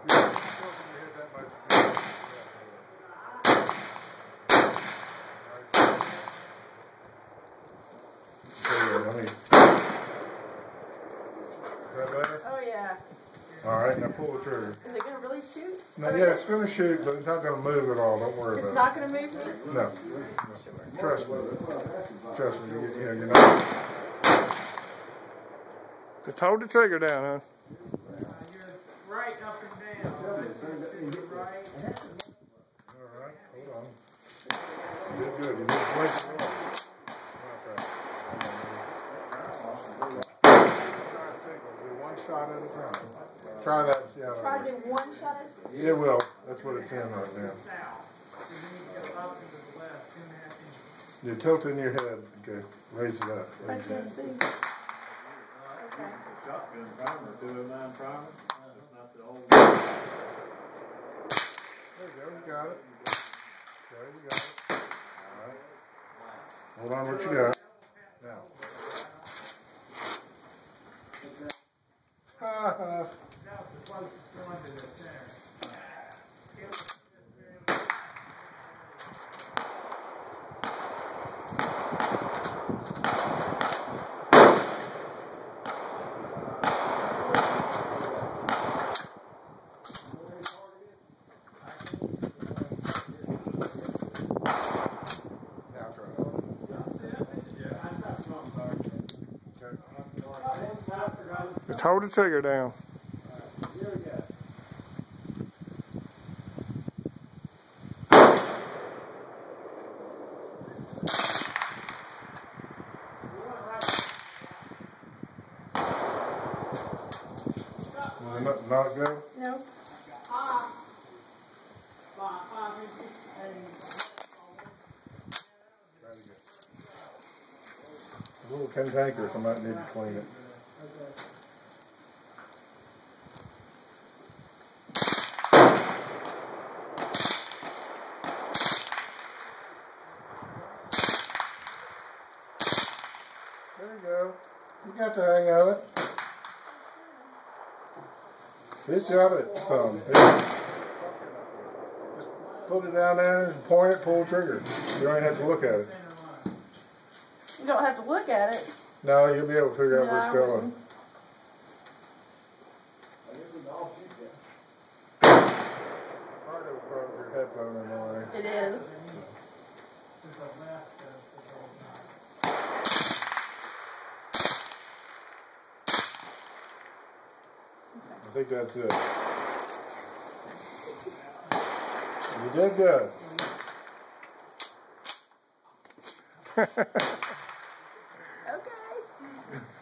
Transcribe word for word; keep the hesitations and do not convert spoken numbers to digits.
Oh yeah. All right, now pull the trigger. Is it going to really shoot? No, yeah, it's going to shoot, but it's not going to move at all. Don't worry it's about it. It's not going to move me? No. no. Trust me. Trust me. You, you know, you're not. Just hold the trigger down, huh? Right up and down. Right. All right, hold on. You did good. You did great. One shot at a time. Try that and see how Try to do one shot at a time. It will. That's what it's in right now. You tilt in your head. Okay. Raise it up. I can't see. Okay. Shotgun primer, two oh nine primer. That's not the old. There you go. You got it. Okay, you got it. All right. Hold on what you got. Now. Ha ha. Just hold the trigger down. Will it not, not go? No. A little cantankerous, I might need to clean it. There you go. You got the hang of it. It's got it some. Just put it down there, point it, pull the trigger. You don't even have to look at it. You don't have to look at it. No, you'll be able to figure out no, where it's going. Part of it broke your headphone in the way. It is. I think that's it. You did good. Okay.